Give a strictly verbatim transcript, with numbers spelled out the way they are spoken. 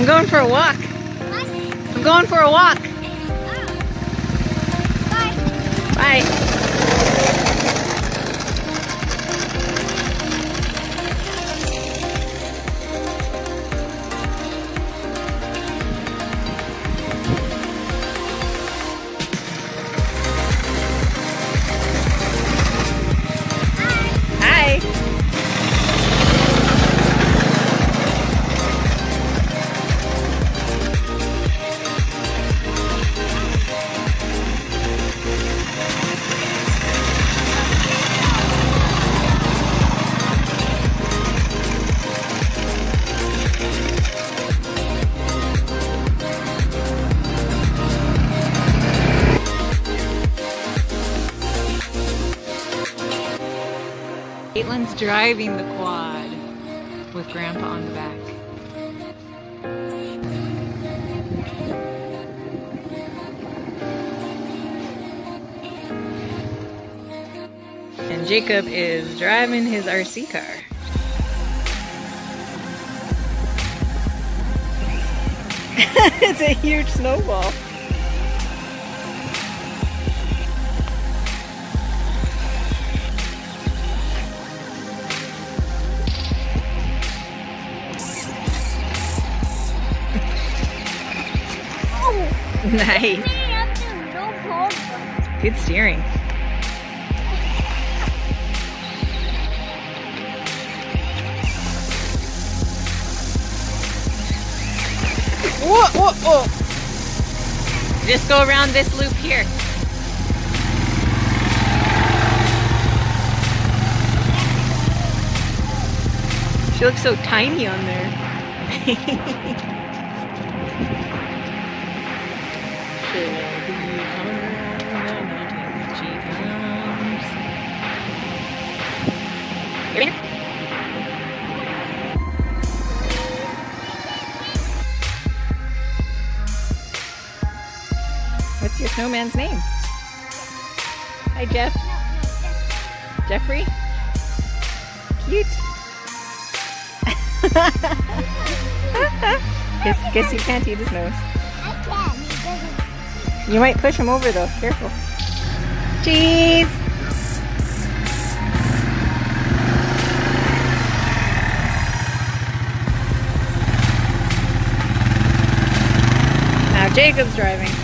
I'm going for a walk. I'm going for a walk. Bye. Bye. Hi. Caitlin's driving the quad with Grandpa on the back. And Jacob is driving his R C car. It's a huge snowball. Nice. Good steering. Whoa, whoa, whoa. Just go around this loop here. She looks so tiny on there. What's your snowman's name? Hi, Jeff. Jeffrey? Cute. guess, guess you can't eat his nose. I can. He doesn't. You might push him over though. Careful. Cheese! Now Jacob's driving.